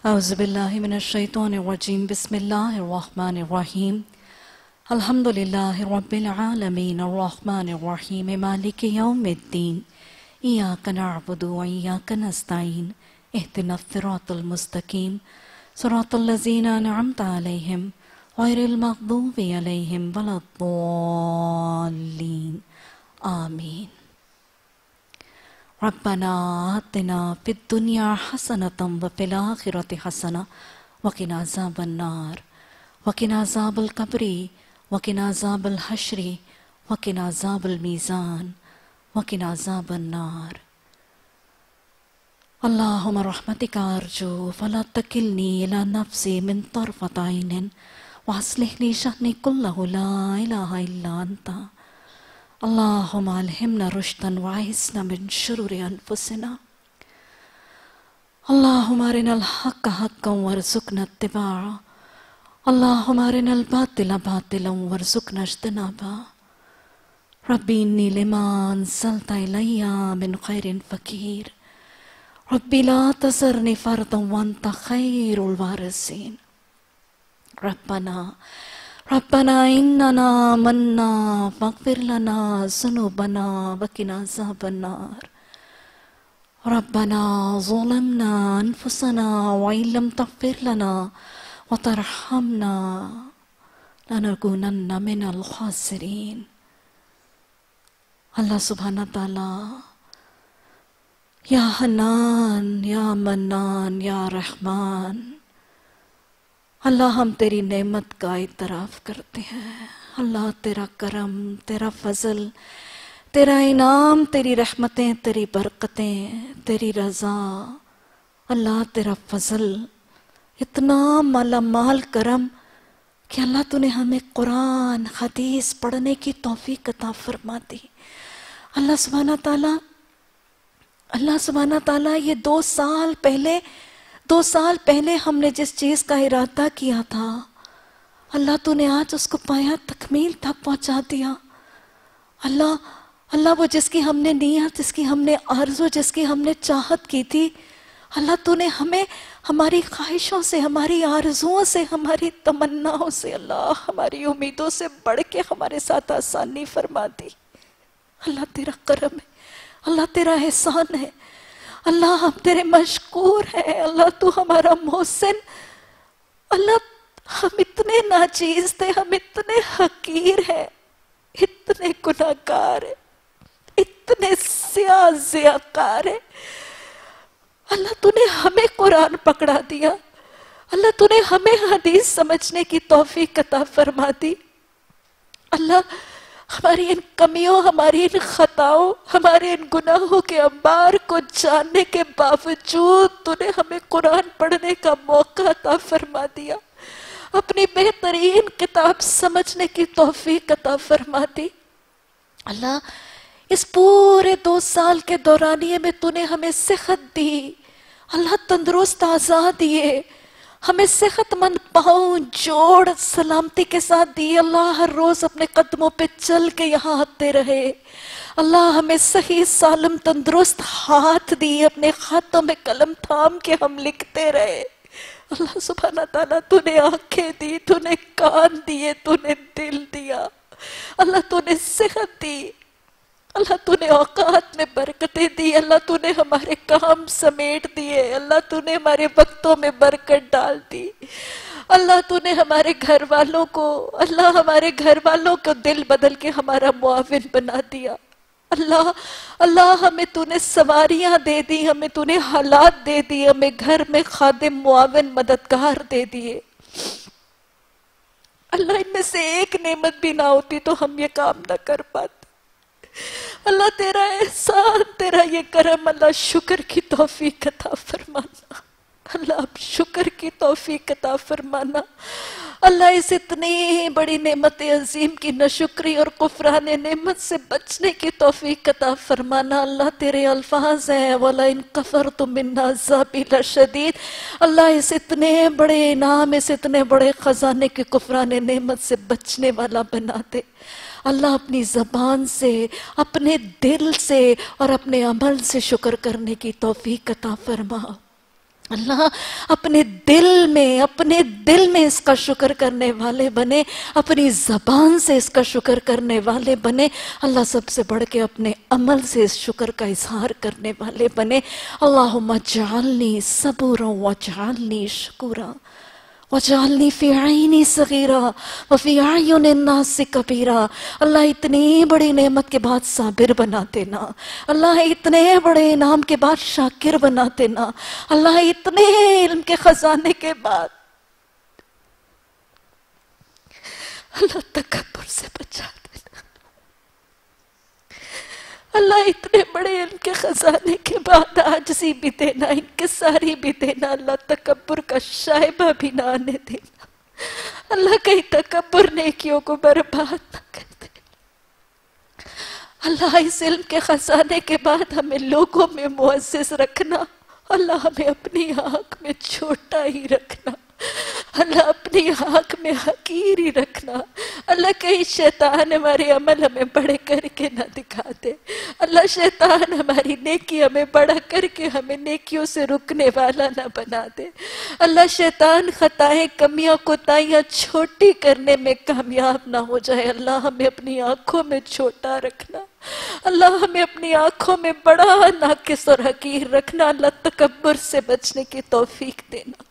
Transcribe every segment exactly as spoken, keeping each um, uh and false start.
أعوذ بالله من الشيطان الرجيم بسم الله الرحمن الرحيم الحمد لله رب العالمين الرحمن الرحيم مالك يوم الدين إياك نعبد وإياك نستعين اهدنا الصراط المستقيم صراط الذين أنعمت عليهم غير المغضوب عليهم ولا الضالين آمين ربنا آتنا في الدنيا حسنة وفي الآخرة حسنة وقنا عذاب النار وقنا عذاب القبر وقنا عذاب الحشر وقنا عذاب الميزان وقنا عذاب النار اللهم رحمتك أرجو فلا تكلني إلى نفسي من طرفة عين وأصلح لي شأني كله لا إله إلا أنت اللهم ألهمنا رشدا وأعصمنا من شرور أنفسنا اللهم أرنا الحق حقا وارزقنا اتباعه اللهم أرنا الباطل باطلا وارزقنا اجتنابه ربي إني لما أنزلت إلي من خير فقير ربي لا تذرني فردا وأنت خير الوارثين ربنا ربنا إننا آمنا فاغفر لنا ذنوبنا وقنا عذاب النار ربنا ظلمنا أنفسنا وإن لم تغفر لنا وترحمنا لنكونن من الخاسرين اللہ سبحانہ تعالی یا حنان یا منان یا رحمان اللہ ہم تیری نعمت کا اعتراف کرتے ہیں اللہ تیرا کرم تیرا فضل تیرا انعام تیری رحمتیں تیری برکتیں تیری رضا اللہ تیرا فضل اتنا مالا مال کرم کہ اللہ تو نے ہمیں قرآن حدیث پڑھنے کی توفیق عطا فرما دی اللہ سبحانہ تعالیٰ اللہ سبحانہ تعالیٰ یہ دو سال پہلے دو سال پہلے ہم نے جس چیز کا ارادہ کیا تھا اللہ تو نے آج اس کو پایا تکمیل تک پہنچا دیا اللہ اللہ وہ جس کی ہم نے نیت جس کی ہم نے آرزو جس کی ہم نے چاہت کی تھی اللہ تو نے ہمیں ہماری خواہشوں سے ہماری آرزوؤں سے ہماری تمناؤں سے اللہ ہماری امیدوں سے بڑھ کے ہمارے ساتھ آسانی فرما دی اللہ تیرا کرم ہے اللہ تیرا احسان ہے اللہ ہم تیرے مشکور ہیں اللہ تو ہمارا محسن اللہ ہم اتنے ناچیز تھے ہم اتنے حقیر ہیں اتنے گناہگار ہیں اتنے سیاہ زیاکار ہیں اللہ تو نے ہمیں قرآن پکڑا دیا اللہ تو نے ہمیں حدیث سمجھنے کی توفیق عطا فرما دی اللہ ہماری ان کمیوں ہماری ان خطاؤں ہمارے ان گناہوں کے انبار کو جاننے کے باوجود تو نے ہمیں قرآن پڑھنے کا موقع عطا فرما دیا اپنی بہترین کتاب سمجھنے کی توفیق عطا فرما دی اللہ اس پورے دو سال کے دورانیے میں تو نے ہمیں صحت دی اللہ تندرست اعضاء دیے ہمیں صحت مند پاؤں جوڑ سلامتی کے ساتھ دی اللہ ہر روز اپنے قدموں پہ چل کے یہاں آتے رہے اللہ ہمیں صحیح سالم تندرست ہاتھ دی اپنے ہاتھوں میں قلم تھام کے ہم لکھتے رہے اللہ سبحانہ تعالیٰ تو نے آنکھیں دی تو نے کان دیے تو نے دل دیا اللہ تو نے صحت دی اللہ تو نے اوقات میں برکتیں دی اللہ تو نے ہمارے کام سمیٹ دیے اللہ تو نے ہمارے وقتوں میں برکت ڈال دی اللہ تو نے ہمارے گھر والوں کو اللہ ہمارے گھر والوں کو دل بدل کے ہمارا معاون بنا دیا اللہ اللہ ہمیں تو نے سواریاں دے دی ہمیں تو نے حالات دے دی ہمیں گھر میں خادم معاون مددگار دے دیے اللہ ان میں سے ایک نعمت بھی نہ ہوتی تو ہم یہ کام نہ کر پاتے اللہ تیرا احسان تیرا یہ کرم اللہ شکر کی توفیق عطا فرمانا اللہ اب شکر کی توفیق عطا فرمانا اللہ اس اتنی بڑی نعمت عظیم کی ناشکری اور کفران نعمت سے بچنے کی توفیق عطا فرمانا اللہ تیرے الفاظ ہیں وَلَئِن كَفَرْتُم مِّنْ عَذَابِي لَشَدِيدٌ اللہ اس اتنے بڑے انعام اس اتنے بڑے خزانے کے کفران نعمت سے بچنے والا بنا دے اللہ اپنی زبان سے اپنے دل سے اور اپنے عمل سے شکر کرنے کی توفیق عطا فرما अल्लाह अपने दिल में अपने दिल में इसका शुक्र करने वाले बने, अपनी ज़बान से इसका शुक्र करने वाले बने। अल्लाह सबसे बढ़ के अपने अमल से इस शुक्र का इजहार करने वाले बने। अल्लाहुम्मा जअलनी सबूरन वजअलनी शुकुरा वजअलनी फी ऐनी सगीरा व फी अयुनि नास कबीरा। अल्लाह इतनी बड़ी नेमत के बाद साबिर बना देना, अल्लाह इतने बड़े इनाम के बाद शाकिर बना देना, अल्लाह इतने इल्म के खजाने के बाद अल्लाह तकब्बुर से बचा देना। अल्लाह इतने बड़े इल्म के खजाने के बाद आजिज़ी भी देना, इंकिसारी भी देना, अल्लाह तकब्बुर का शाइबा भी ना आने देना। अल्लाह कहीं तकब्बुर नेकियों को बर्बाद ना कर दे। अल्लाह इस इल्म के खजाने के बाद हमें लोगों में मुअज़्ज़िज़ रखना, अल्लाह हमें अपनी आँख में छोटा ही रखना, अल्लाह अपनी आँख में हकीर ही रखना। अल्लाह कहीं शैतान हमारे अमल हमें बड़े करके ना दिखा दे। अल्लाह शैतान हमारी नेकी हमें बड़ा करके हमें नेकियों से रुकने वाला ना बना दे। अल्लाह शैतान खताएं कमियां कोताहियां छोटी करने में कामयाब ना हो जाए। अल्लाह हमें अपनी आंखों में छोटा रखना, अल्लाह हमें अपनी आंखों में बड़ा नाकिस और हकीर रखना। अल्लाह तकब्बुर से बचने की तौफीक देना।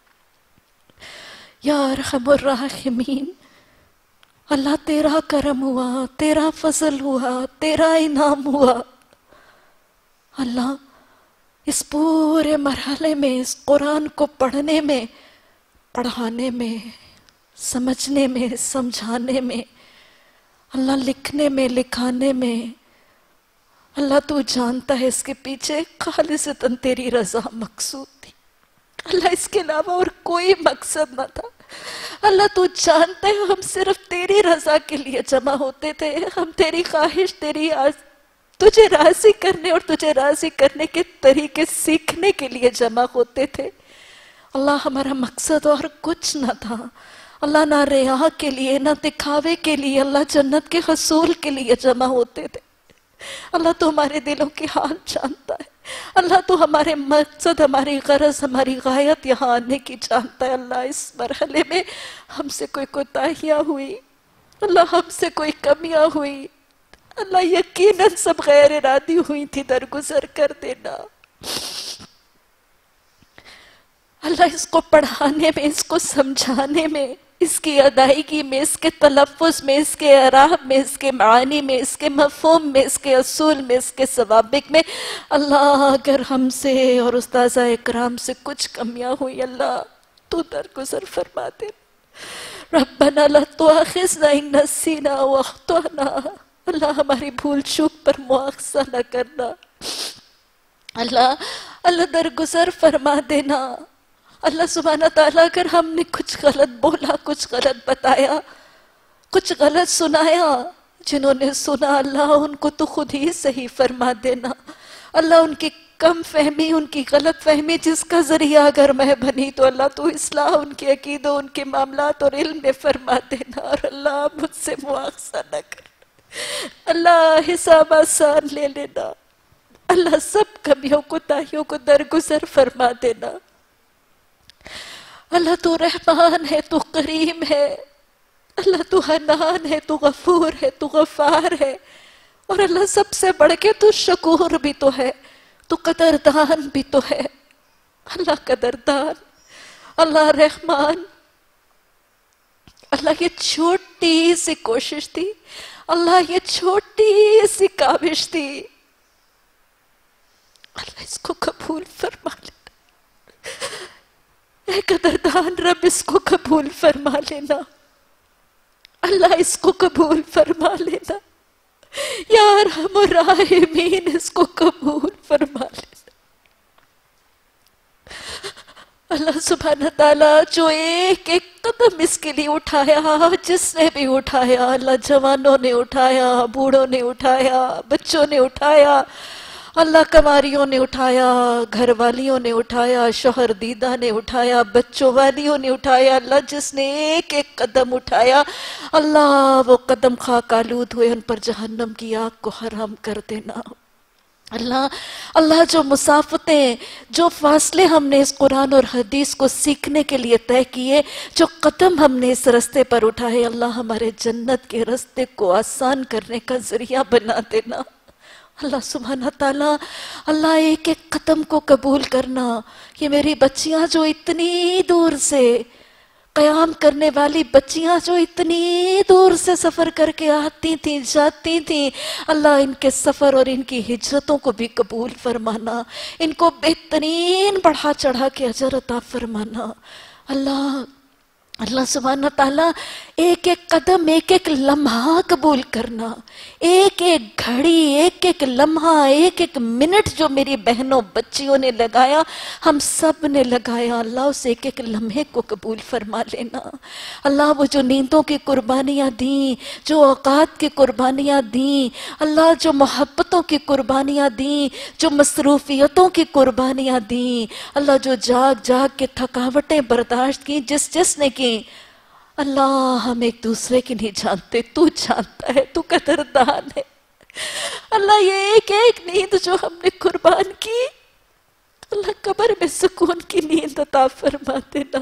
या अरहमुर राहिमीन, अल्लाह तेरा करम हुआ, तेरा फजल हुआ, तेरा इनाम हुआ। अल्लाह इस पूरे मरहले में, इस कुरान को पढ़ने में, पढ़ाने में, समझने में, समझाने में, अल्लाह लिखने में, लिखाने में, अल्लाह तू जानता है इसके पीछे खालिसतन तेरी रजा मकसूद थी। अल्लाह इसके अलावा और कोई मकसद न था। अल्लाह तू जानता है हम सिर्फ तेरी रजा के लिए जमा होते थे, हम तेरी ख्वाहिश, तेरी आज तुझे राजी करने और तुझे राजी करने के तरीके सीखने के लिए जमा होते थे। अल्लाह हमारा मकसद और कुछ न था। अल्लाह ना रिया के लिए, ना दिखावे के लिए, अल्लाह जन्नत के हसूल के लिए जमा होते थे। अल्लाह तो हमारे दिलों की हाल जानता है। अल्लाह तो हमारे मकसद, हमारी गरज, हमारी गायत यहाँ आने की जानता है। अल्लाह इस मरहले में हमसे कोई कोताहियाँ हुई, अल्लाह हमसे कोई कमियाँ हुई, अल्लाह यकीनन सब गैर इरादी हुई थी, दरगुजर कर देना। अल्लाह इसको पढ़ाने में, इसको समझाने में, इसकी अदायगी में, इसके तलफ़्फ़ुज़ में, इसके अराब में, इसके मानी में, इसके मफ़हूम में, इसके असूल में, इसके सवाबिक में अल्लाह अगर हमसे और उस्ताज़ा इकराम से कुछ कमियाँ हुई, अल्लाह तू दरगुजर फरमा दे। रब्बना ला तुआखिज़ना इन नसीना व अख्ताना, अल्लाह हमारी भूल चूक पर मुआखज़ा न करना। अल्लाह अल्लाह दरगुजर फरमा देना। अल्लाह सुब्हाना ताला अगर हमने कुछ गलत बोला, कुछ गलत बताया, कुछ गलत सुनाया, जिन्होंने सुना अल्लाह उनको तो खुद ही सही फरमा देना। अल्लाह उनकी कम फहमी, उनकी गलत फहमी जिसका जरिया अगर मैं बनी तो अल्लाह तू इस्लाह उनके अकीदों, उनके मामलात और इल्म में फरमा देना। और अल्लाह मुझसे मुआखज़ा न कर, अल्लाह हिसाब आसान ले लेना। अल्लाह सब कमियों को, ताहियों को दरगुजर फरमा देना। अल्लाह तू रहमान है, तू करीम है, अल्लाह तू हन्नान है, तू गफूर है, तू गफार है, और अल्लाह सबसे बढ़ के तू शकूर भी तो है, तू कदरदान भी तो है। अल्लाह कदरदान, अल्लाह रहमान। अल्लाह ये छोटी सी कोशिश थी, अल्लाह ये छोटी सी काविश थी, अल्लाह इसको कबूल फरमा लेना। ऐ कदरदान रब इसको कबूल फरमा लेना, अल्लाह इसको कबूल फरमा लेना। या अरहमुर राहिमीन इसको कबूल फरमा लेना। अल्लाह सुब्हाना ताला जो एक एक कदम इसके लिए उठाया, जिसने भी उठाया, अल्लाह जवानों ने उठाया, बूढ़ों ने उठाया, बच्चों ने उठाया, अल्लाह कमारियों ने उठाया, घर वालियों ने उठाया, शोहर दीदा ने उठाया, बच्चों वालियों ने उठाया। अल्लाह जिसने एक एक कदम उठाया, अल्लाह वो कदम खाक आलूद हुए, उन पर जहन्नम की आग को हराम कर देना। اللہ اللہ جو مسافتیں، جو فاصلے ہم نے اس قرآن اور حدیث کو سیکھنے کے لیے طے کیے، جو قدم ہم نے اس رستے پر اٹھائے، اللہ ہمارے جنت کے رستے کو آسان کرنے کا ذریعہ بنا دینا۔ اللہ سبحانہ تعالیٰ، اللہ ایک ایک قدم کو قبول کرنا۔ یہ میری بچیاں جو اتنی دور سے، قیام کرنے والی بچیاں جو اتنی دور سے سفر کر کے آتی تھیں، جاتی تھیں، اللہ ان کے سفر اور ان کی ہجرتوں کو بھی قبول فرمانا، ان کو بہترین بڑھا چڑھا کے اجر عطا فرمانا۔ اللہ اللہ سبحانہ تعالیٰ ایک ایک قدم، ایک ایک لمحہ قبول کرنا، ایک ایک گھڑی، ایک ایک لمحہ، ایک ایک منٹ جو میری بہنوں بچیوں نے لگایا، ہم سب نے لگایا، اللہ اس ایک ایک لمحے کو قبول فرما لینا۔ اللہ وہ جو نیندوں کی قربانیاں دیں، جو اوقات کی قربانیاں دیں، اللہ جو محبتوں کی قربانیاں دیں، جو مصروفیتوں کی قربانیاں دیں، اللہ جو جاگ جاگ کے تھکاوٹیں برداشت کی، جس جس نے کی، اللہ ہم ایک دوسرے کی نہیں جانتے، تو جانتا ہے، تو قدردان ہے۔ اللہ یہ ایک ایک نیند جو ہم نے قربان کی، اللہ قبر میں سکون کی نیند عطا فرما دینا۔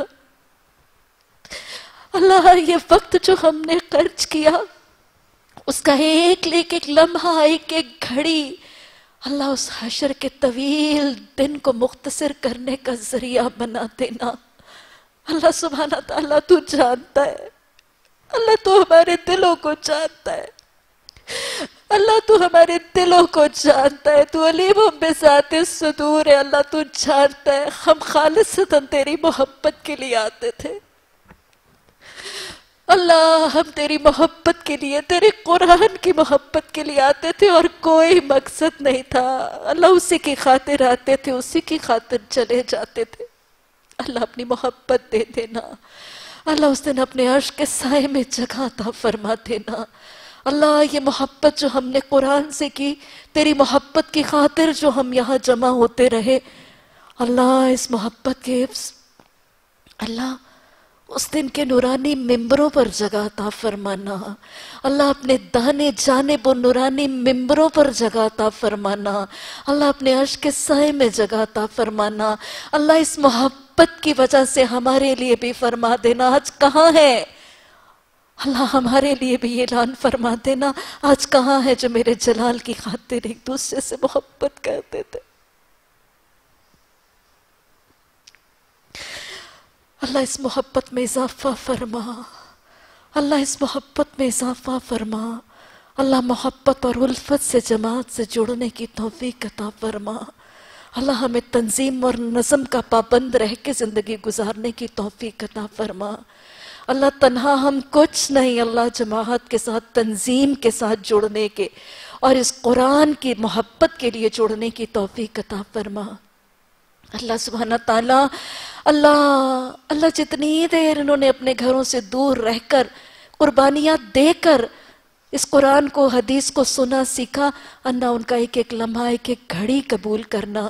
اللہ یہ وقت جو ہم نے خرچ کیا، اس کا ایک ایک ایک لمحہ، ایک ایک گھڑی، اللہ اس حشر کے طویل دن کو مختصر کرنے کا ذریعہ بنا دینا۔ اللہ سبحانہ تعالیٰ تو جانتا ہے، اللہ تو ہمارے دلوں کو جانتا ہے، اللہ تو ہمارے دلوں کو جانتا ہے، تو علیم بذات الصدور ہے۔ اللہ تو جانتا ہے ہم خالصتاً تیری محبت کے لیے آتے تھے، اللہ ہم تیری محبت کے لیے، تیرے قرآن کی محبت کے لیے آتے تھے، اور کوئی مقصد نہیں تھا۔ اللہ اسی کی خاطر آتے تھے، اسی کی خاطر چلے جاتے تھے۔ اللہ اپنی محبت دے دینا، اللہ اس دن اپنے عرش کے سائے میں جگہ عطا فرما دینا۔ اللہ یہ محبت جو ہم نے قرآن سے کی، تیری محبت کی خاطر جو ہم یہاں جمع ہوتے رہے، اللہ اس محبت کے اللہ اس دن کے نورانی ممبروں پر جگہ عطا فرمانا، اللہ اپنے دانے جانب و نورانی ممبروں پر جگہ عطا فرمانا، اللہ اپنے عرش کے سائے میں جگہ عطا فرمانا۔ اللہ اس محبت کی وجہ سے ہمارے لیے بھی فرما دینا، آج کہاں ہے؟ اللہ ہمارے لیے بھی اعلان فرما دینا، آج کہاں ہے جو میرے جلال کی خاطر ایک دوسرے سے محبت کرتے تھے؟ اللہ اس محبت میں اضافہ فرما، اللہ اس محبت میں اضافہ فرما، اللہ محبت اور الفت سے جماعت سے جڑنے کی توفیق عطا فرما۔ اللہ ہمیں تنظیم اور نظم کا پابند رہ کے زندگی گزارنے کی توفیق عطا فرما۔ اللہ تنہا ہم کچھ نہیں، اللہ جماعت کے ساتھ، تنظیم کے ساتھ جڑنے کے اور اس قرآن کی محبت کے لیے جڑنے کی توفیق عطا فرما۔ اللہ سبحانہ تعالیٰ، اللہ اللہ جتنی دیر انہوں نے اپنے گھروں سے دور رہ کر قربانیاں دے کر اس قرآن کو، حدیث کو سنا سیکھا، اللہ ان کا ایک ایک لمحہ، ایک ایک گھڑی قبول کرنا۔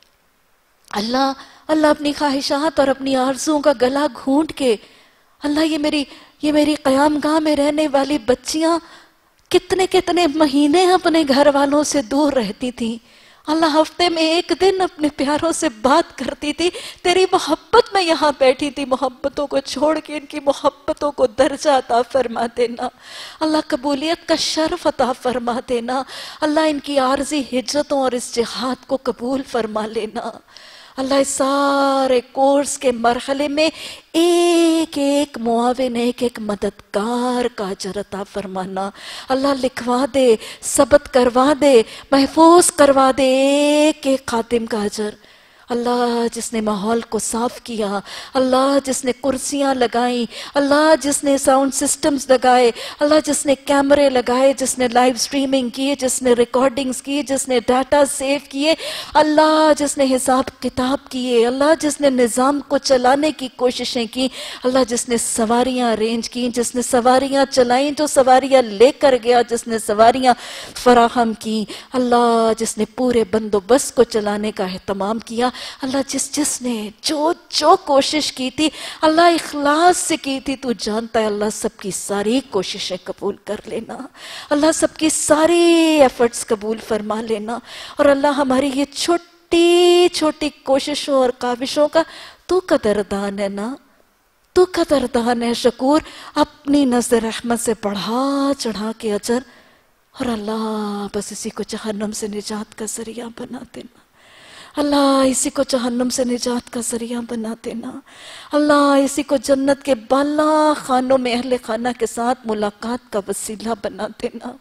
اللہ اللہ اپنی خواہشات اور اپنی آرزوؤں کا گلا گھونٹ کے، اللہ یہ میری یہ میری قیام گاہ میں رہنے والی بچیاں کتنے کتنے مہینے اپنے گھر والوں سے دور رہتی تھیں، اللہ ہفتے میں ایک دن اپنے پیاروں سے بات کرتی تھی، تیری محبت میں یہاں بیٹھی تھی، محبتوں کو چھوڑ کے ان کی محبتوں کو درجہ عطا فرما دینا، اللہ قبولیت کا شرف عطا فرما دینا، اللہ ان کی عارضی ہجرتوں اور اس جہاد کو قبول فرما لینا۔ اللہ اس سارے کورس کے مرحلے میں ایک ایک معاون، ایک ایک مددگار کا اجر عطا فرمانا، اللہ لکھوا دے، ثبت کروا دے، محفوظ کروا دے ایک ایک خادم کا اجر۔ اللہ جس نے ماحول کو صاف کیا، اللہ جس نے کرسیاں لگائیں، اللہ جس نے ساؤنڈ سسٹمز لگائے، اللہ جس نے کیمرے لگائے، جس نے لائیو سٹریمنگ کی، جس نے ریکارڈنگز کی، جس نے ڈاٹا سیو کیے، اللہ جس نے حساب کتاب کیے، اللہ جس نے نظام کو چلانے کی کوششیں کی، اللہ جس نے سواریاں ارینج کی، جس نے سواریاں چلائیں، جو سواریاں لے کر گیا، جس نے سواریاں فراہم کی، اللہ جس نے پورے بندوبست کو چلانے کا اہتمام کیا، अल्लाह जिस जिस ने जो जो कोशिश की थी अल्लाह इखलास से की थी, तू जानता है अल्लाह सबकी सारी कोशिशें कबूल कर लेना, अल्लाह सबकी सारी एफर्ट्स कबूल फरमा लेना। और अल्लाह हमारी ये छोटी छोटी कोशिशों और काविशों का तू कदरदान है ना, तू कदरदान है शकूर। अपनी नज़र रहमत से बढ़ा चढ़ा के अजर, और अल्लाह बस इसी को जहन्नम से निजात का जरिया बना देना, अल्लाह इसी को जहन्नम से निजात का जरिया बना देना, अल्लाह इसी को जन्नत के बाला खानों में अहले खाना के साथ मुलाकात का वसीला बना देना।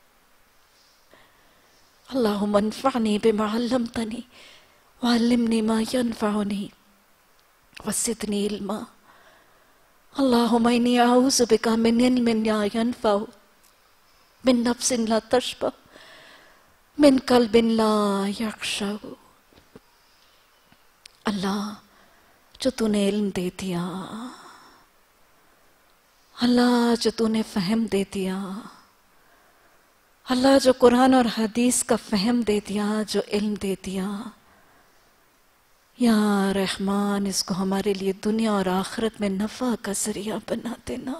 अल्लाहुम्मा अन्फ़अनी बिमा अल्लमतनी वअल्लिमनी मा यनफ़अनी वज़िदनी इल्मा। अल्लाहुम्मा इन्नी अऊज़ु बिका मिन इल्मिन ला यनफ़अ, मिन नफ्सिन ला तशबअ, मिन क़ल्बिन ला यख़शअ। अल्लाह जो तूने इल्म दे दिया, अल्लाह जो तूने फहम दे दिया, अल्लाह जो कुरान और हदीस का फहम दे दिया, जो इल्म दे दिया, या रहमान इसको हमारे लिए दुनिया और आखिरत में नफ़ा का जरिया बना देना।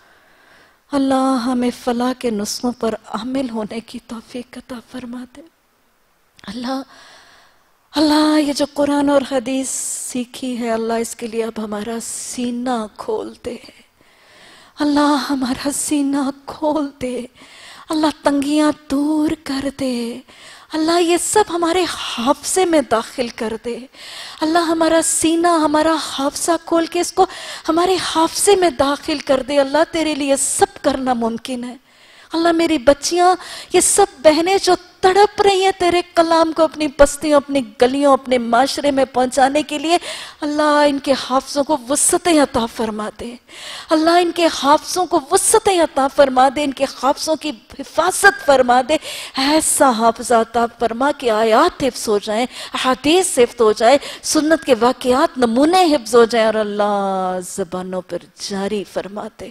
अल्लाह हमें फलाह के नुस्खों पर आमिल होने की तौफीक अता फरमा दे। अल्लाह अल्लाह ये जो कुरान और हदीस सीखी है अल्लाह इसके लिए अब हमारा सीना खोल दे, अल्लाह हमारा सीना खोल दे, अल्लाह तंगियां दूर कर दे, अल्लाह ये सब हमारे हाफसे में दाखिल कर दे, अल्लाह हमारा सीना हमारा हाफसा खोल के इसको हमारे हाफसे में दाखिल कर दे। अल्लाह तेरे लिए सब करना मुमकिन है। अल्लाह मेरी बच्चियां ये सब बहनें जो तड़प रही हैं तेरे कलाम को अपनी बस्तियों अपनी गलियों अपने माशरे में पहुंचाने के लिए, अल्लाह इनके हाफजों को वुस्अतें अता फरमा दे, अल्लाह इनके हाफजों को वुस्अतें अता फरमा दे, इनके हाफजों की हिफाजत फरमा दे। ऐसा हाफजा अता फरमा कि आयात हिफ्ज हो जाए, हदीस हिफ्ज हो जाए, सुन्नत के वाकयात नमूने हिफ्ज हो जाए, और अल्लाह ज़बानों पर जारी फरमा दे।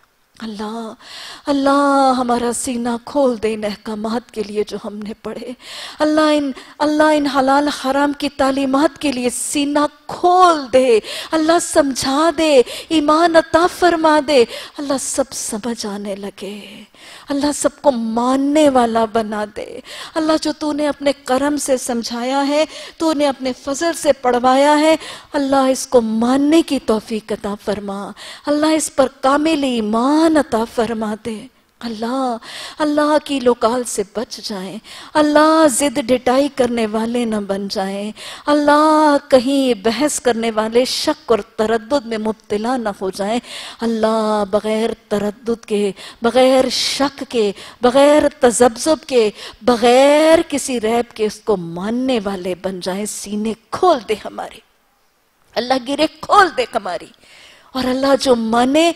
अल्लाह अल्लाह हमारा सीना खोल दे इन अहकामात के लिए जो हमने पढ़े, अल्लाह इन अल्लाह इन हलाल हराम की तालीमात के लिए सीना खोल दे, अल्लाह समझा दे, ईमान अता फरमा दे, अल्लाह सब समझ आने लगे, अल्लाह सबको मानने वाला बना दे। अल्लाह जो तूने अपने करम से समझाया है, तूने अपने फजल से पढ़वाया है, अल्लाह इसको मानने की तौफीक अता फरमा, अल्लाह इस पर कामिल ईमान अता फरमा दे। अल्लाह अल्लाह की लोकाल से बच जाएं, अल्लाह जिद डिटाई करने वाले न बन जाएं, अल्लाह कहीं बहस करने वाले शक और तरद्दुद में मुब्तला न हो जाएं, अल्लाह बगैर तरद्दुद के, बगैर शक के, बगैर तजब्जुब के, बगैर किसी रैब के उसको मानने वाले बन जाएं। सीने खोल दे हमारे, अल्लाह गिरे खोल दे हमारी, और अल्लाह जो माने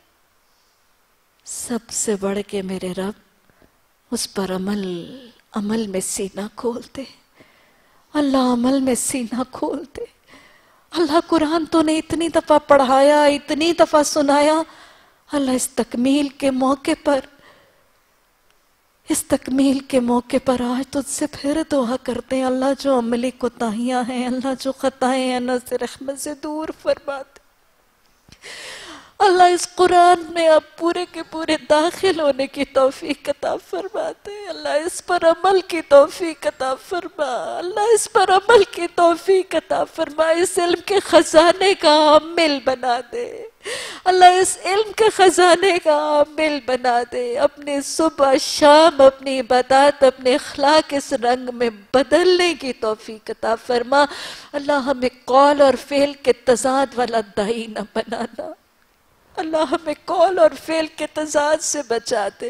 सबसे बढ़ के मेरे रब उस पर अमल अमल में सीना खोल दे, अल्लाह अमल में सीना खोल दे। अल्लाह कुरान तूने इतनी दफा पढ़ाया, इतनी दफा सुनाया, अल्लाह इस तकमील के मौके पर इस तकमील के मौके पर आज तुझसे फिर दुआ करते हैं, अल्लाह जो अमली कोताहियां हैं, अल्लाह जो खताएं हैं, नज़र रहमत से दूर फरमा दे। अल्लाह इस कुरान में अब पूरे के पूरे दाखिल होने की तौफीक अता फरमा दे, अल्लाह इस पर अमल की तौफीक अता फरमा, अल्लाह इस पर अमल की तौफीक अता फरमा, इस इल्म के खजाने का आमिल बना दे, अल्लाह इस इल्म के खजाने का आमिल बना दे। अपने सुबह शाम अपनी इबादत अपने अखलाक इस रंग में बदलने की तौफीक अता फरमा। अल्लाह हमें कौल और फेल के तजाद वाला दाई न बनाना, अल्लाह हमें कौल और फेल के तजाद से बचा दे।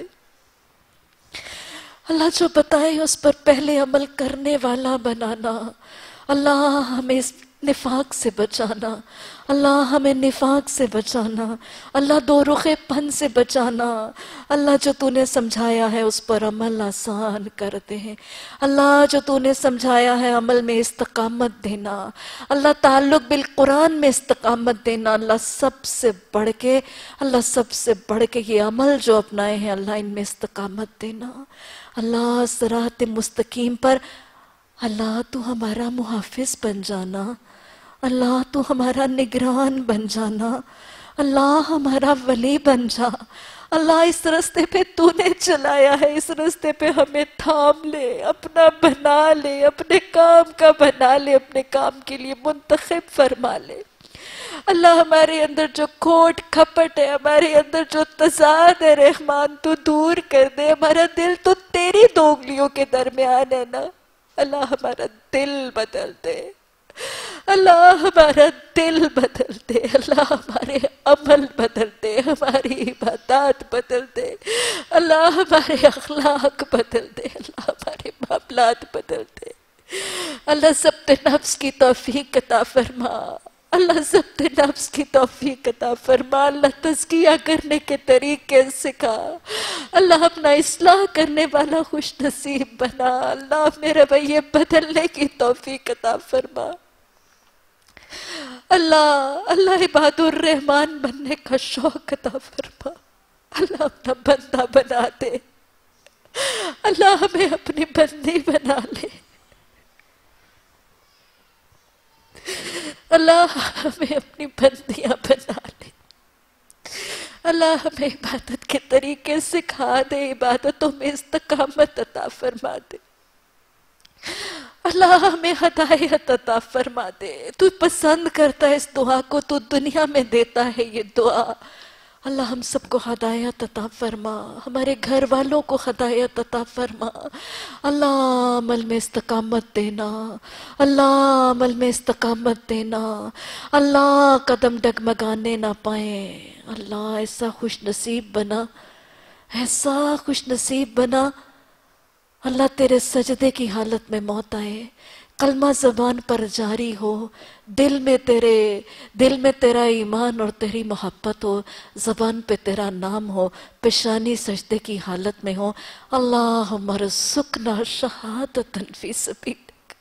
अल्लाह जो बताए उस पर पहले अमल करने वाला बनाना, अल्लाह हमें इस निफाक से बचाना, अल्लाह हमें निफाक से बचाना, अल्लाह दो रुखेपन से बचाना, अल्लाह जो तूने समझाया है उस पर अमल आसान कर दे, अल्लाह जो तूने समझाया है अमल में इस्तकामत देना, अल्लाह ताल्लुक बिल कुरान में इस्तकामत देना, अल्लाह सबसे बढ़ के अल्लाह सबसे बढ़ के ये अमल जो अपनाए हैं अल्लाह इनमें इस्तकामत देना, अल्लाह सिरात मुस्तकीम पर اللہ تو ہمارا محافظ بن جانا، اللہ تو ہمارا نگران بن جانا، اللہ ہمارا ولی بن جا۔ اللہ اس راستے پہ تو نے چلایا ہے، اس راستے پہ ہمیں تھام لے، اپنا بنا لے، اپنے کام کا بنا لے، اپنے کام کے لیے منتخب فرما لے۔ اللہ ہمارے اندر جو کھوٹ کھپٹ ہے، ہمارے اندر جو تضاد ہے رحمان تو دور کر دے۔ ہمارا دل تو تیری دو انگلیوں کے درمیان ہے نا، اللہ ہمارا دل بدل دے، اللہ ہمارا دل بدل دے، اللہ ہمارے عمل بدل دے، ہماری عبادات بدل دے، اللہ ہمارے اخلاق بدل دے، اللہ ہمارے معاملات بدل دے۔ اللہ ضبط نفس کی توفیق عطا فرما، اللہ ضبط نفس کی توفیق عطا فرما، اللہ تزکیہ کرنے کے طریقے سکھا، اللہ اپنا اصلاح کرنے والا خوش نصیب بنا، اللہ اپنے رویے بدلنے کی توفیق عطا فرما۔ اللہ اللہ عباد الرحمن بننے کا شوق عطا فرما، اللہ اپنا بندہ بنا دے، اللہ ہمیں اپنی بندی بنا لے، اللہ ہمیں اپنی بندیاں بنا لے، اللہ ہمیں عبادت کے طریقے سکھا دے، عبادتوں میں استقامت عطا فرما دے، اللہ ہمیں ہدایت عطا فرما دے۔ تو پسند کرتا ہے اس دعا کو، تو دنیا میں دیتا ہے یہ دعا۔ اللہ ہم سب کو ہدایت عطا فرما، ہمارے گھر والوں کو ہدایت عطا فرما، اللہ عمل میں استقامت دینا، اللہ عمل میں استقامت دینا، اللہ قدم ڈگمگانے نہ پائیں، اللہ ایسا خوش نصیب بنا، ایسا خوش نصیب بنا، اللہ تیرے سجدے کی حالت میں موت آئے، کلمہ زبان پر جاری ہو، دل میں تیرے دل میں تیرا ایمان اور تیری محبت ہو، زبان پہ تیرا نام ہو، پیشانی سجدے کی حالت میں ہو۔ اللہم ارزقنا شہادۃ فی سبیلک،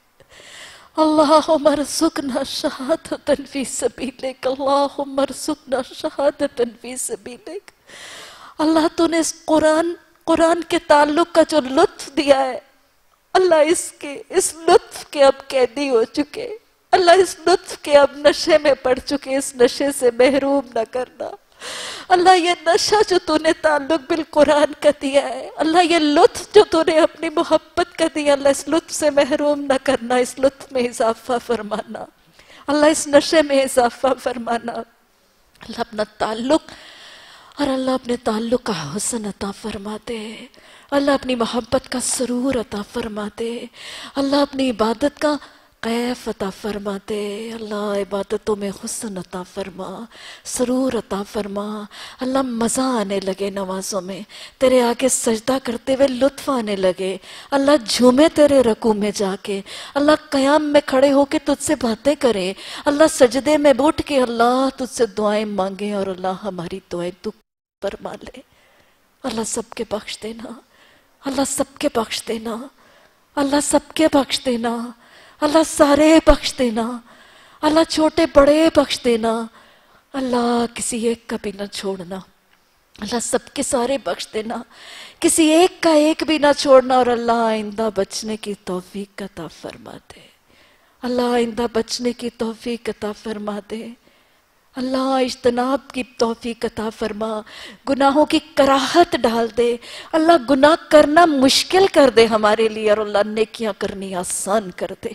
اللہم ارزقنا شہادۃ فی سبیلک، اللہم ارزقنا شہادۃ فی سبیلک۔ اللہ تو نے اس قرآن قرآن کے تعلق کا جو لطف دیا ہے، اللہ اس کے اس لطف کے اب قیدی ہو چکے، اللہ اس لطف کے اب نشے میں پڑ چکے، اس نشے سے محروم نہ کرنا۔ اللہ یہ نشہ جو تو نے تعلق بالقرآن کا دیا ہے، اللہ یہ لطف جو تو نے اپنی محبت کا دیا، اللہ اس لطف سے محروم نہ کرنا، اس لطف میں اضافہ فرمانا، اللہ اس نشے میں اضافہ فرمانا، اللہ اپنا تعلق اور اللہ اپنے تعلق کا حسن عطا فرما دے، اللہ اپنی محبت کا سرور عطا فرما دے، اللہ اپنی عبادت کا کیف عطا فرما دے، اللہ عبادتوں میں حسن عطا فرما، سرور عطا فرما، اللہ مزہ آنے لگے نمازوں میں، تیرے آگے سجدہ کرتے ہوئے لطف آنے لگے، اللہ جھومے تیرے رکوع میں جا کے، اللہ قیام میں کھڑے ہو کے تجھ سے باتیں کریں، اللہ سجدے میں اٹھ کے اللہ تجھ سے دعائیں مانگیں، اور اللہ ہماری دعائیں تو فرما لے۔ اللہ سب کے بخش دینا، اللہ سب کے بخش دینا، اللہ سب کے بخش دینا، اللہ سارے بخش دینا، اللہ چھوٹے بڑے بخش دینا، اللہ کسی ایک کا بھی نہ چھوڑنا، اللہ سب کے سارے بخش دینا، کسی ایک کا ایک بھی نہ چھوڑنا، اور اللہ آئندہ بچنے کی توفیق عطا فرما دے، اللہ آئندہ بچنے کی توفیق عطا فرما دے، اللہ اجتناب کی توفیق عطا فرما، گناہوں کی کراہت ڈال دے، اللہ گناہ کرنا مشکل کر دے ہمارے لیے، اور اللہ نیکیاں کرنی آسان کر دے۔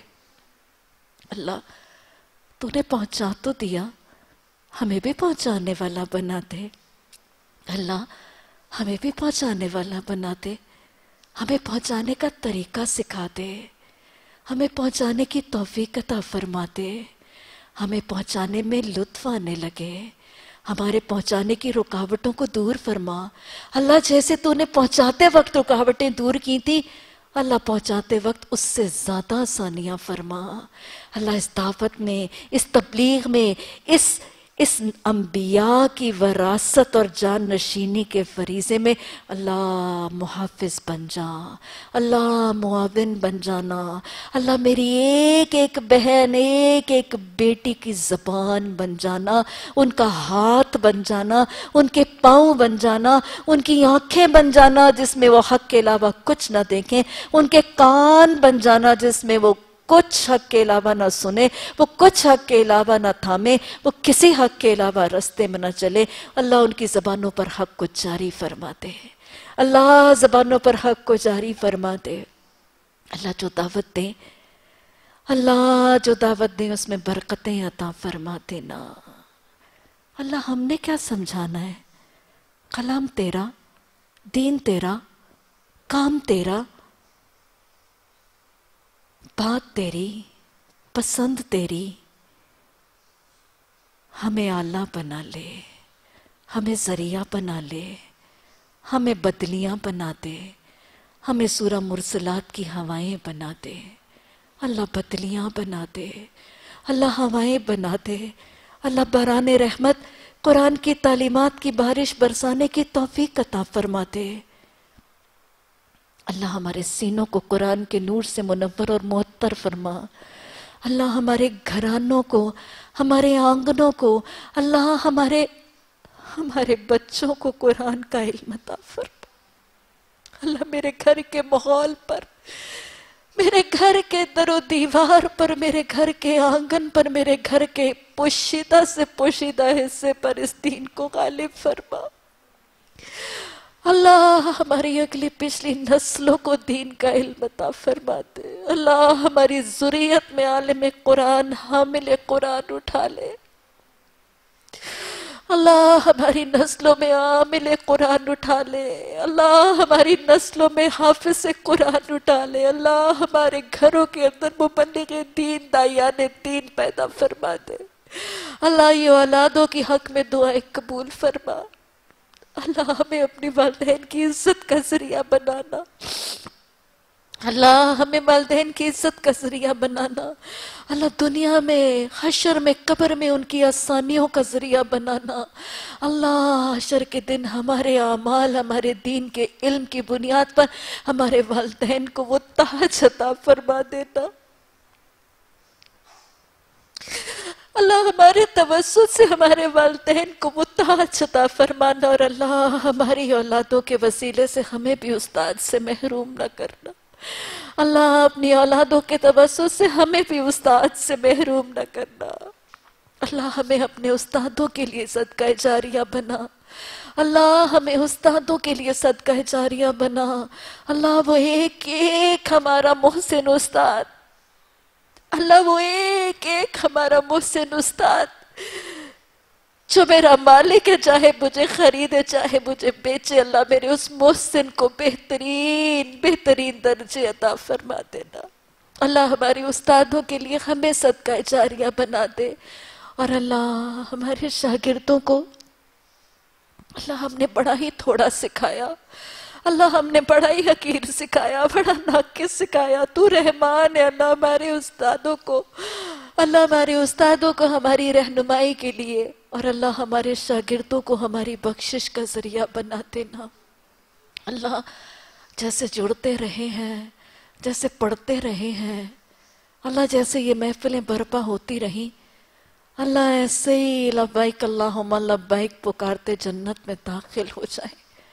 اللہ تو نے پہنچا تو دیا، ہمیں بھی پہنچانے والا بنا دے، اللہ ہمیں بھی پہنچانے والا بنا دے، ہمیں پہنچانے کا طریقہ سکھا دے، ہمیں پہنچانے کی توفیق عطا فرما دے، ہمیں پہنچانے میں لطف آنے لگے، ہمارے پہنچانے کی رکاوٹوں کو دور فرما۔ اللہ جیسے تو نے پہنچاتے وقت رکاوٹیں دور کی تھی، اللہ پہنچاتے وقت اس سے زیادہ آسانیاں فرما۔ اللہ اس دعوت میں، اس تبلیغ میں، اس اس انبیاء کی وراثت اور جان نشینی کے فریضے میں اللہ محافظ بن جا، اللہ معاون بن جانا، اللہ میری ایک ایک بہن، ایک ایک بیٹی کی زبان بن جانا، ان کا ہاتھ بن جانا، ان کے پاؤں بن جانا، ان کی آنکھیں بن جانا جس میں وہ حق کے علاوہ کچھ نہ دیکھیں، ان کے کان بن جانا جس میں وہ کچھ حق کے علاوہ نہ سنے، وہ کچھ حق کے علاوہ نہ تھامے، وہ کسی حق کے علاوہ رستے میں نہ چلے۔ اللہ ان کی زبانوں پر حق کو جاری فرما دے، اللہ زبانوں پر حق کو جاری فرما دے۔ اللہ جو دعوت دے، اللہ جو دعوت دے اس میں برکتیں عطا فرما دینا۔ اللہ ہم نے کیا سمجھانا ہے؟ کلام تیرا، دین تیرا، کام تیرا، بات تیری، پسند تیری۔ ہمیں آلہ بنا لے، ہمیں ذریعہ بنا لے، ہمیں بدلیاں بنا دے، ہمیں سورہ مرسلات کی ہوائیں بنا دے۔ اللہ بدلیاں بنا دے، اللہ ہوائیں بنا دے، اللہ باران رحمت، قرآن کی تعلیمات کی بارش برسانے کی توفیق عطا فرما دے۔ اللہ ہمارے سینوں کو قرآن کے نور سے منور اور معطر فرما۔ اللہ ہمارے گھرانوں کو، ہمارے آنگنوں کو، اللہ ہمارے ہمارے بچوں کو قرآن کا علم عطا فرما۔ اللہ میرے گھر کے ماحول پر، میرے گھر کے در و دیوار پر، میرے گھر کے آنگن پر، میرے گھر کے پوشیدہ سے پوشیدہ حصے پر اس دین کو غالب فرما۔ اللہ ہماری اگلی پچھلی نسلوں کو دین کا علم عطا فرما دے۔ اللہ ہماری ذریت میں عالم قرآن، حامل قرآن اٹھا لے۔ اللہ ہماری نسلوں میں عامل قرآن اٹھا لے۔ اللہ ہماری نسلوں میں حافظ قرآن اٹھا لے۔ اللہ ہمارے گھروں کے اندر مبلغ دین، داعیان دین پیدا فرما دے۔ اللہ یہ اولادوں کی حق میں دعائیں قبول فرما۔ اللہ ہمیں اپنی والدین کی عزت کا ذریعہ بنانا، اللہ ہمیں والدین کی عزت کا ذریعہ بنانا، اللہ دنیا میں، حشر میں، قبر میں ان کی آسانیوں کا ذریعہ بنانا۔ اللہ حشر کے دن ہمارے اعمال، ہمارے دین کے علم کی بنیاد پر ہمارے والدین کو وہ تاج عطا فرما دینا۔ اللہ ہمارے توسط سے ہمارے والدین کو وہ تاج عطا فرمانا، اور اللہ ہماری اولادوں کے وسیلے سے ہمیں بھی استاد سے محروم نہ کرنا۔ اللہ اپنی اولادوں کے توسط سے ہمیں بھی استاد سے محروم نہ کرنا۔ اللہ ہمیں اپنے استادوں کے لیے صدقہ جاریہ بنا۔ اللہ ہمیں استادوں کے لیے صدقہ جاریہ بنا۔ اللہ وہ ایک ایک ہمارا محسن استاد، اللہ وہ ایک ایک ہمارا محسن استاد جو میرا مالک ہے، چاہے مجھے خریدے چاہے مجھے بیچے، اللہ میرے اس محسن کو بہترین بہترین درجے عطا فرما دینا۔ اللہ ہماری استادوں کے لیے ہمیں صدقہ جاریہ بنا دے، اور اللہ ہمارے شاگردوں کو، اللہ ہم نے بڑا ہی تھوڑا سکھایا، اللہ ہم نے بڑا ہی حقیر سکھایا، بڑا ناقص سکھایا۔ تو رحمان ہے اللہ ہمارے استادوں کو، اللہ ہمارے استادوں کو ہماری رہنمائی کے لیے، اور اللہ ہمارے شاگردوں کو ہماری بخشش کا ذریعہ بنا دینا۔ اللہ جیسے جڑتے رہے ہیں، جیسے پڑھتے رہے ہیں، اللہ جیسے یہ محفلیں برپا ہوتی رہیں، اللہ ایسے ہی لبیک اللہم لبیک پکارتے جنت میں داخل ہو جائیں۔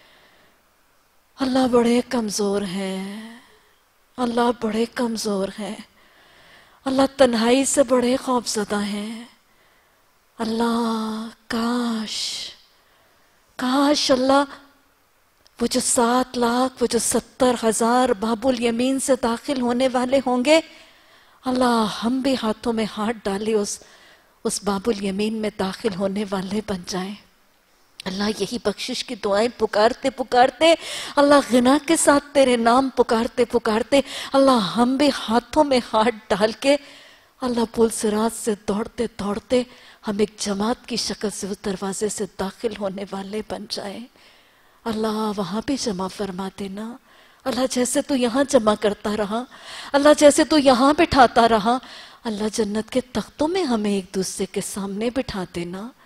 اللہ بڑے کمزور ہیں، اللہ بڑے کمزور ہیں، اللہ تنہائی سے بڑے خوفزدہ ہیں۔ اللہ کاش کاش اللہ وہ جو سات لاکھ وہ جو ستر ہزار باب الیمین سے داخل ہونے والے ہوں گے، اللہ ہم بھی ہاتھوں میں ہاتھ ڈالے اس اس باب الیمین میں داخل ہونے والے بن جائیں۔ اللہ یہی بخشش کی دعائیں پکارتے پکارتے، اللہ غنا کے ساتھ تیرے نام پکارتے پکارتے، اللہ ہم بھی ہاتھوں میں ہاتھ ڈال کے اللہ پل صراط سے دوڑتے دوڑتے ہم ایک جماعت کی شکل سے اس دروازے سے داخل ہونے والے بن جائیں۔ اللہ وہاں بھی جمع فرما دینا۔ اللہ جیسے تو یہاں جمع کرتا رہا، اللہ جیسے تو یہاں بٹھاتا رہا، اللہ جنت کے تختوں میں ہمیں ایک دوسرے کے سامنے بٹھا دینا۔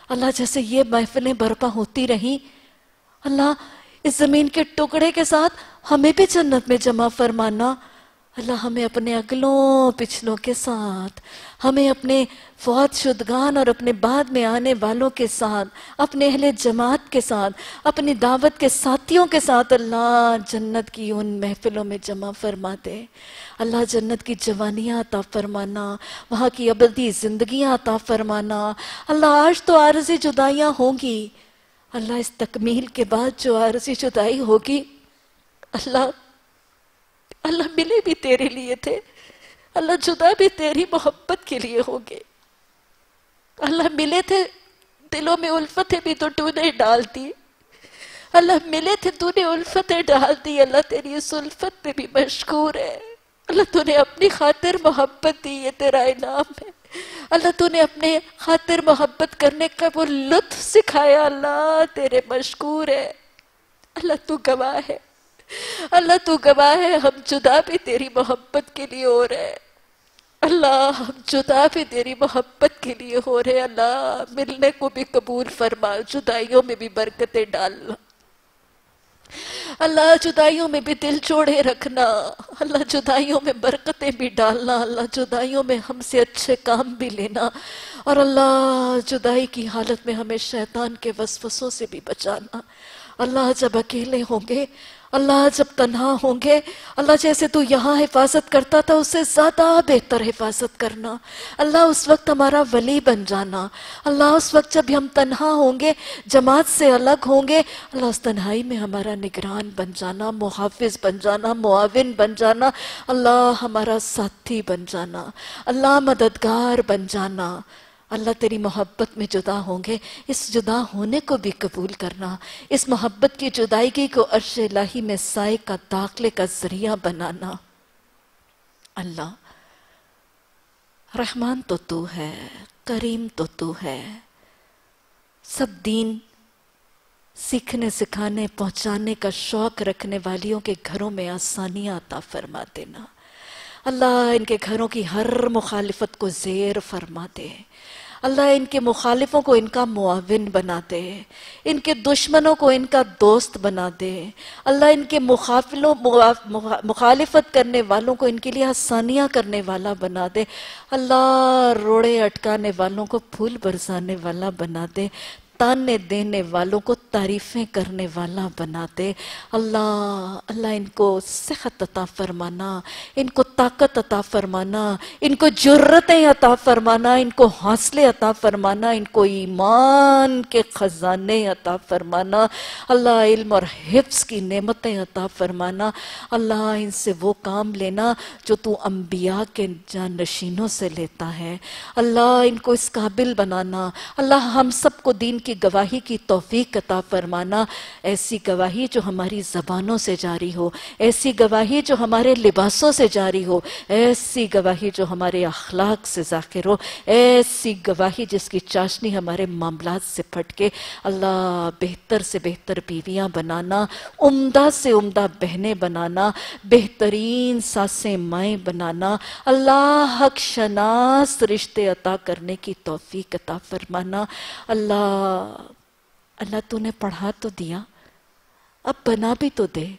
اللہ جیسے یہ محفلیں برپا ہوتی رہیں، اللہ اس زمین کے ٹکڑے کے ساتھ ہمیں بھی جنت میں جمع فرمانا۔ اللہ ہمیں اپنے اگلوں پچھلوں کے ساتھ، ہمیں اپنے فوت شدگان اور اپنے بعد میں آنے والوں کے ساتھ، اپنے اہل جماعت کے ساتھ، اپنی دعوت کے ساتھیوں کے ساتھ اللہ جنت کی ان محفلوں میں جمع فرما دے۔ اللہ جنت کی جوانیاں عطا فرمانا، وہاں کی ابدی زندگیاں عطا فرمانا۔ اللہ آج تو عارضی جدائیاں ہوں گی، اللہ اس تکمیل کے بعد جو عارضی جدائی ہوگی، اللہ اللہ ملے بھی تیرے لیے تھے، اللہ جدا بھی تیری محبت کے لیے ہوگے۔ اللہ ملے تھے، دلوں میں الفتیں بھی تو تو نے ڈال دی، اللہ ملے تھے تو نے الفتیں ڈال دی، اللہ تیری اس الفت پہ بھی مشکور ہے۔ اللہ تو نے اپنی خاطر محبت دی، یہ تیرا انعام ہے۔ اللہ تو نے اپنے خاطر محبت کرنے کا وہ لطف سکھایا، اللہ تیرے مشکور ہے۔ اللہ تو گواہ ہے، اللہ تو گواہ ہے، ہم جدا بھی تیری محبت کے لیے ہو رہے ہیں، اللہ ہم جدا بھی تیری محبت کے لیے ہو رہے ہیں۔ اللہ ملنے کو بھی قبول فرما، جدائیوں میں بھی برکتیں ڈالنا، اللہ جدائیوں میں بھی دل جوڑے رکھنا، اللہ جدائیوں میں برکتیں بھی ڈالنا، اللہ جدائیوں میں ہم سے اچھے کام بھی لینا، اور اللہ جدائی کی حالت میں ہمیں شیطان کے وسوسوں سے بھی بچانا۔ اللہ جب اکیلے ہوں گے، اللہ جب تنہا ہوں گے، اللہ جیسے تو یہاں حفاظت کرتا تھا اس سے زیادہ بہتر حفاظت کرنا۔ اللہ اس وقت ہمارا ولی بن جانا، اللہ اس وقت جب ہم تنہا ہوں گے، جماعت سے الگ ہوں گے، اللہ اس تنہائی میں ہمارا نگران بن جانا، محافظ بن جانا، معاون بن جانا، اللہ ہمارا ساتھی بن جانا، اللہ مددگار بن جانا۔ اللہ تیری محبت میں جدا ہوں گے، اس جدا ہونے کو بھی قبول کرنا، اس محبت کی جدائیگی کو عرش الہی میں سائے کا داخلے کا ذریعہ بنانا۔ اللہ رحمان تو تو ہے، کریم تو تو ہے، سب دین سیکھنے سکھانے پہنچانے کا شوق رکھنے والیوں کے گھروں میں آسانیاں عطا فرما دینا۔ اللہ ان کے گھروں کی ہر مخالفت کو زیر فرما دے، اللہ ان کے مخالفوں کو ان کا معاون بنا دے، ان کے دشمنوں کو ان کا دوست بنا دے، اللہ ان کے مخالفوں مخالفت کرنے والوں کو ان کے لیے آسانیاں کرنے والا بنا دے، اللہ روڑے اٹکانے والوں کو پھول برسانے والا بنا دے، تانے دینے والوں کو تعریفیں کرنے والا بنا دے۔ اللہ اللہ ان کو صحت عطا فرمانا، ان کو طاقت عطا فرمانا، ان کو جرتیں عطا فرمانا، ان کو حوصلے عطا فرمانا، ان کو ایمان کے خزانے عطا فرمانا، اللہ علم اور حفظ کی نعمتیں عطا فرمانا، اللہ ان سے وہ کام لینا جو تو انبیاء کے جانشینوں سے لیتا ہے، اللہ ان کو اس قابل بنانا، اللہ ہم سب کو دین کی گواہی کی توفیق عطا فرمانا، ایسی گواہی جو ہماری زبانوں سے جاری ہو، ایسی گواہی جو ہمارے لباسوں سے جاری ہو، ایسی گواہی جو ہمارے اخلاق سے ظاہر ہو، ایسی گواہی جس کی چاشنی ہمارے معاملات سے پھٹکے، اللہ بہتر سے بہتر بیویاں بنانا، عمدہ سے عمدہ بہنیں بنانا، بہترین ساسیں مائیں بنانا، اللہ حق شناس رشتے عطا کرنے کی توفیق عطا فرمانا۔ اللہ اللہ تو نے پڑھا تو دیا، اب بنا بھی تو دے،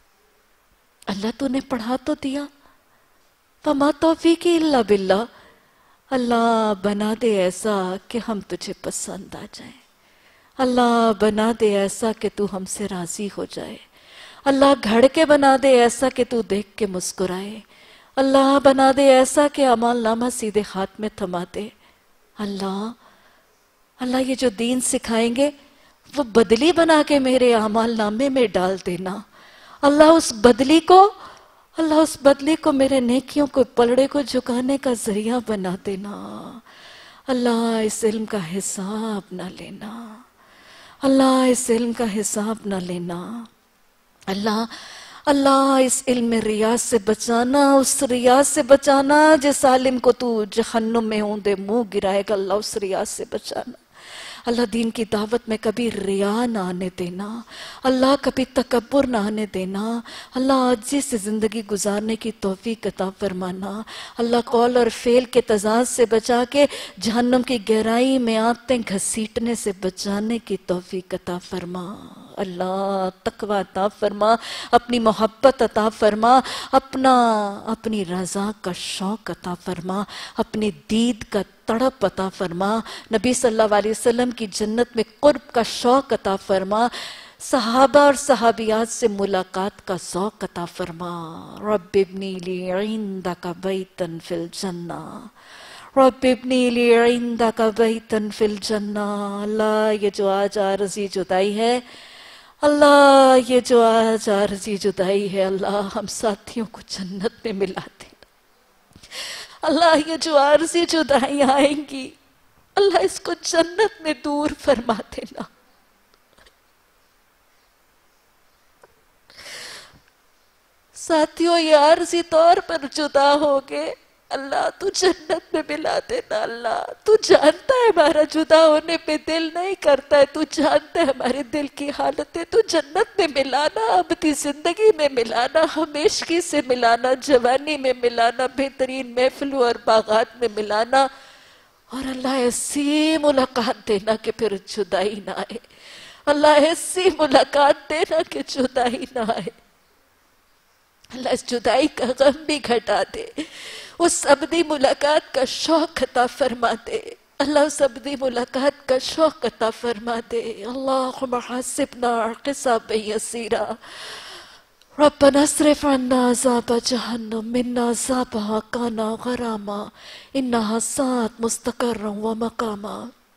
اللہ تو نے پڑھا تو دیا، فما توفیقی الا باللہ، اللہ بنا دے ایسا کہ ہم تجھے پسند آ جائیں، اللہ بنا دے ایسا کہ تو ہم سے راضی ہو جائے، اللہ گھڑ کے بنا دے ایسا کہ تو دیکھ کے مسکرائے، اللہ بنا دے ایسا کہ اعمال نامہ سیدھے ہاتھ میں تھما دے۔ اللہ اللہ یہ جو دین سکھائیں گے وہ بدلی بنا کے میرے اعمال نامے میں ڈال دینا، اللہ اس بدلی کو اللہ اس بدلی کو میرے نیکیوں کو پلڑے کو جھکانے کا ذریعہ بنا دینا، اللہ اس علم کا حساب نہ لینا، اللہ اس علم کا حساب نہ لینا، اللہ اللہ اس علم میں ریاض سے بچانا، اس ریاض سے بچانا جس عالم کو تو جہنم میں اوندے منہ گرائے گا، اللہ اس ریاض سے بچانا، اللہ دین کی دعوت میں کبھی ریا نہ آنے دینا، اللہ کبھی تکبر نہ آنے دینا، اللہ عاجزی سے زندگی گزارنے کی توفیق عطا فرمانا، اللہ قول اور فعل کے تضاد سے بچا کے جہنم کی گہرائی میں آنتیں گھسیٹنے سے بچانے کی توفیق عطا فرما، اللہ تقوی عطا فرما، اپنی محبت عطا فرما، اپنا اپنی رضا کا شوق عطا فرما، اپنی دید کا تڑپ عطا فرما، نبی صلی اللہ علیہ وسلم کی جنت میں قرب کا شوق عطا فرما، صحابہ اور صحابیات سے ملاقات کا ذوق عطا فرما۔ رب ابنی لی عندک بیتا فی الجنہ، رب ابنی لی عندک بیتا فی الجنہ۔ اللہ یہ جو آج عارضی جدائی ہے، اللہ یہ جو آج عارضی جدائی ہے، اللہ ہم ساتھیوں کو جنت میں ملا دینا۔ اللہ یہ جو عارضی جدائیاں آئیں گی، اللہ اس کو جنت میں دور فرما دینا۔ ساتھیوں یہ عارضی طور پر جدا ہو گئے، اللہ تو جنت میں ملا دینا۔ اللہ تو جانتا ہے ہمارا جدا ہونے پہ دل نہیں کرتا ہے، تو جانتا ہے ہمارے دل کی حالت ہے، تو جنت میں ملانا، ابدی زندگی میں ملانا، ہمیشگی سے ملانا، جوانی میں ملانا، بہترین محفلوں اور باغات میں ملانا، اور اللہ ایسی ملاقات دینا کہ پھر جدائی نہ آئے، اللہ ایسی ملاقات دینا کہ جدائی نہ آئے۔ اللہ اس جدائی کا غم بھی گھٹا دے، اس ابدی ملاقات کا شوق عطا فرما دے، اللہ اس ابدی ملاقات کا شوق عطا فرما دے۔ اللہم حاسبنا حسابا یسیرا، ربنا اصرف عنا عذاب جہنم من عذابها کان غراما انہا ساءت مستقرا ومقاما۔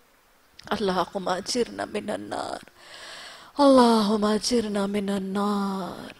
اللہم اجرنا من النار، اللہم اجرنا من النار۔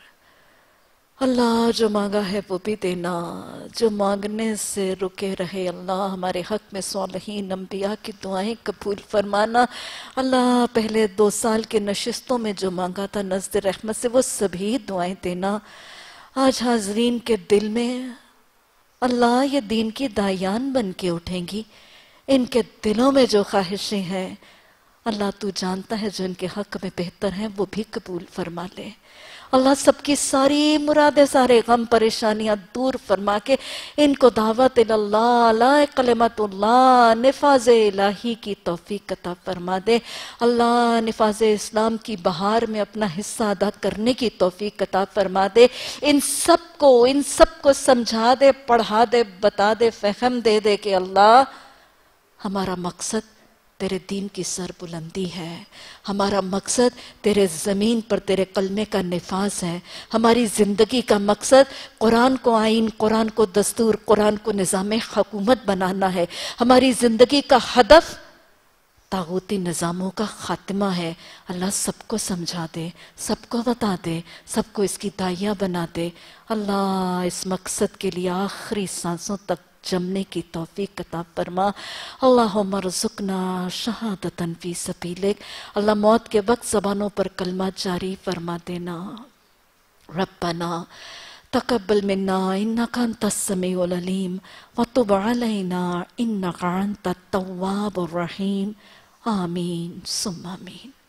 اللہ جو مانگا ہے وہ بھی دینا، جو مانگنے سے رکے رہے اللہ ہمارے حق میں صالحین انبیاء کی دعائیں قبول فرمانا۔ اللہ پہلے دو سال کے نشستوں میں جو مانگا تھا نزد رحمت سے وہ سبھی دعائیں دینا۔ آج حاضرین کے دل میں اللہ یہ دین کی دایان بن کے اٹھیں گی، ان کے دلوں میں جو خواہشیں ہیں اللہ تو جانتا ہے، جو ان کے حق میں بہتر ہیں وہ بھی قبول فرما لے۔ اللہ سب کی ساری مرادیں، سارے غم پریشانیاں دور فرما کے ان کو دعوت اللہ، علی کلمت اللہ، نفاذ الہی کی توفیق عطا فرما دے۔ اللہ نفاذ اسلام کی بہار میں اپنا حصہ ادا کرنے کی توفیق عطا فرما دے۔ ان سب کو ان سب کو سمجھا دے، پڑھا دے، بتا دے، فہم دے دے کہ اللہ ہمارا مقصد تیرے دین کی سر بلندی ہے، ہمارا مقصد تیرے زمین پر تیرے کلمے کا نفاذ ہے، ہماری زندگی کا مقصد قرآن کو آئین، قرآن کو دستور، قرآن کو نظام حکومت بنانا ہے، ہماری زندگی کا ہدف طاغوتی نظاموں کا خاتمہ ہے۔ اللہ سب کو سمجھا دے، سب کو بتا دے، سب کو اس کی داعیہ بنا دے۔ اللہ اس مقصد کے لیے آخری سانسوں تک جمنے کی توفیق عطا فرما۔ اللہم ارزقنا شہادتا فی سبیلک، اللہ موت کے وقت زبانوں پر کلمہ جاری فرما دینا۔ ربنا تقبل منا انک انت السمیع العلیم وتب علینا انک انت التواب الرحیم، آمین ثم آمین۔